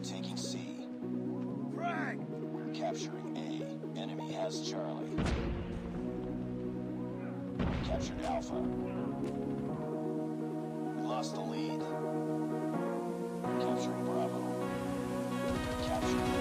taking C. Frag! We're capturing A. Enemy has Charlie. We captured Alpha. We lost the lead. We're capturing Bravo. We captured B.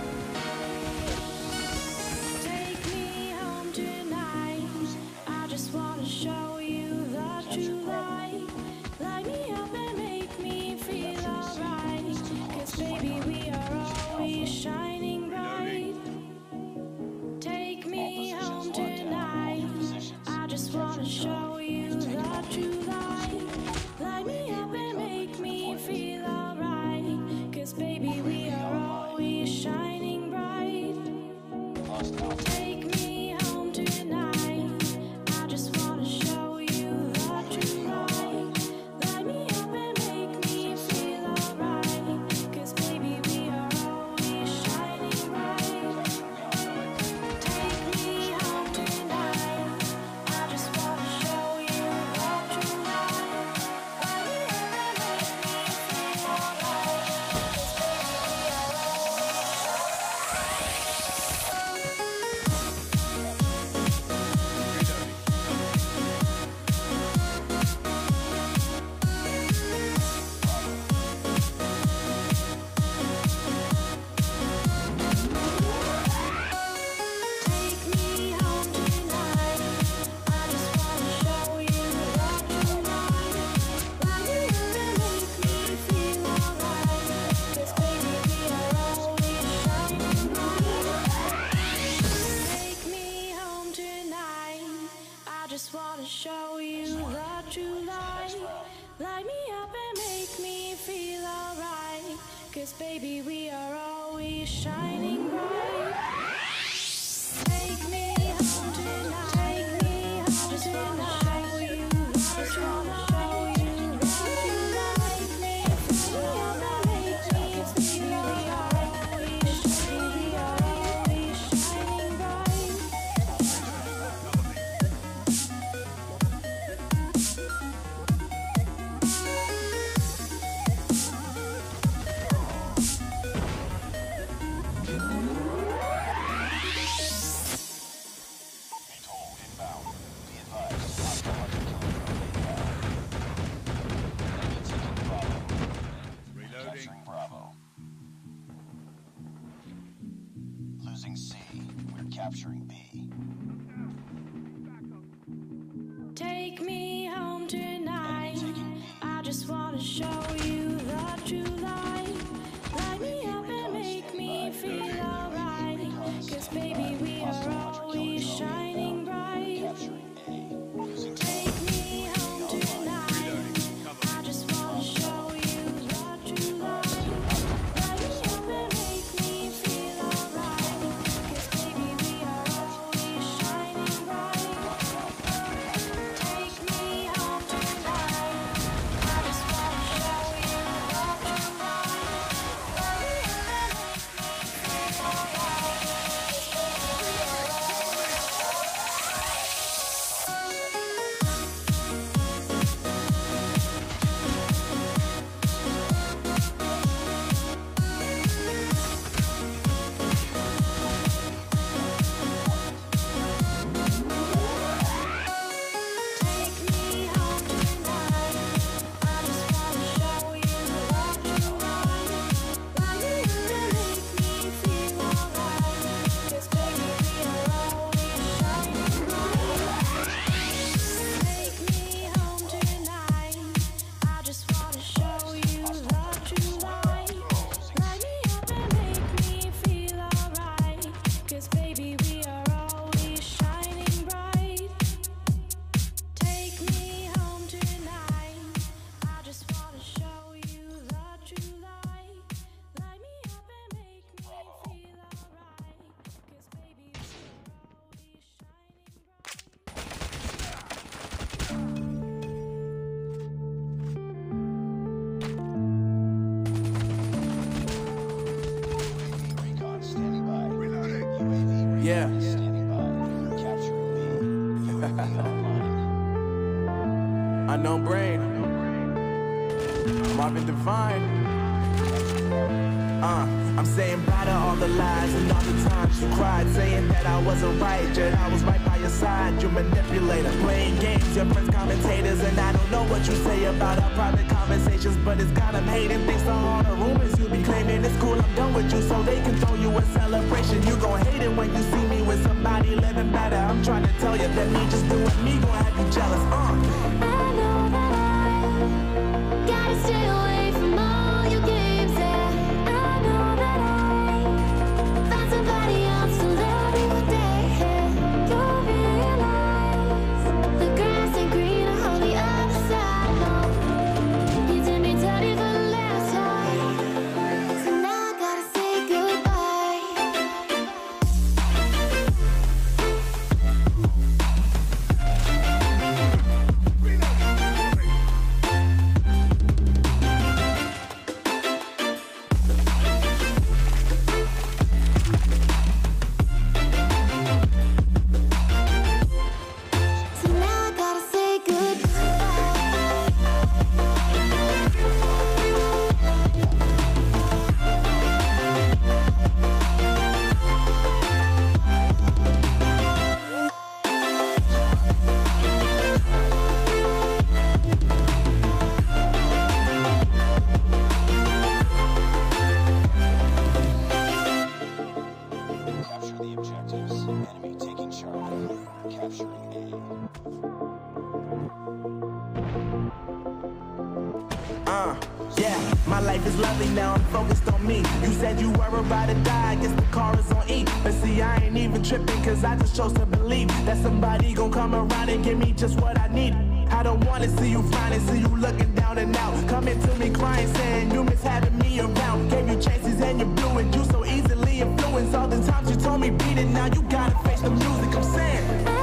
Take me home tonight. I just wanna show you the true light. Light me up and make me feel alright. 'Cause baby, we are always shining bright. Take me home tonight. I just wanna show you the true light. Light me up and make me feel alright. 'Cause baby, we are always shining bright. Lost Alpha. Take me home tonight. I just wanna show you the true light. Light me up and make me feel alright. 'Cause baby, we are always shining bright. Take me home tonight. I just wanna show you the true light. Light me up and make me feel alright. 'Cause baby, we are Take me home tonight. I just wanna show you the true light. Light me up and make me feel alright. 'Cause baby, we are always shining bright. Take me home tonight. I just wanna show you the true light. Light me up and make me feel alright. 'Cause baby, we are always shining bright. Take me home tonight. Take me home. I just wanna show you. I just wanna show you the true light. Make me feel alright. Make me feel alright. We are always shining bright. Atoll inbound. Be advised. Hostile artillery inbound. Enemy taking Bravo. Reloading. Capturing Bravo. Losing C. We're capturing B. Take me home tonight. I just wanna show you the true light. Light me up and make me feel alright. 'Cause baby, we are always shining bright. Capturing A. Losing Take me home tonight. I just wanna show you the true light. Light me up and make me feel alright. 'Cause baby, we are always shining bright. Take me home tonight. I just wanna show you the true light. Light me up and make me feel alright. 'Cause baby, we are always Take me home tonight. I just wanna show you the true light. Light me up and make me feel alright. 'Cause baby, we are always shining bright. Take me home tonight. I just wanna show you the true light. Light me up and make me feel alright. 'Cause baby, we are always shining bright. Take me home tonight. I just wanna show you the true light. Light me up and make me feel alright. 'Cause baby, we are always shining bright. UAV recon standing by. Reloading. UAV recon Yeah. standing by. We're capturing B. UAV online. Unknown brain. Marvin Divine. I'm saying bye to all the lies and all the times you cried, saying that I wasn't right, yet I was right by your side. You manipulator, playing games, your friends commentators, and I don't know what you say about our private conversations, but it's got them hating. Thanks to all the rumors you be claiming. It's cool, I'm done with you, so they can throw you a celebration. You gon' hate it when you see me with somebody living better. I'm trying to tell you that me just doing me gon' have you jealous. I know that I gotta stay away from all your games. Yeah, I know that I found somebody else to love you day. You'll realize the grass ain't greener on the other side. No, you did me dirty for the last time, so now I gotta say goodbye. So now I gotta say goodbye. Capture the objectives. Enemy taking Charlie. Capturing A. Yeah, my life is lovely now, I'm focused on me. You said you were about to die, I guess the car is on E. But see, I ain't even tripping, cause I just chose to believe that somebody gon' come around and give me just what I need. I don't wanna see you flying and see you looking down and out. Coming to me crying, saying you miss having me around. Gave you chances and you blew it, you so easily influenced. All the times you told me beat it, now you gotta face the music, I'm saying.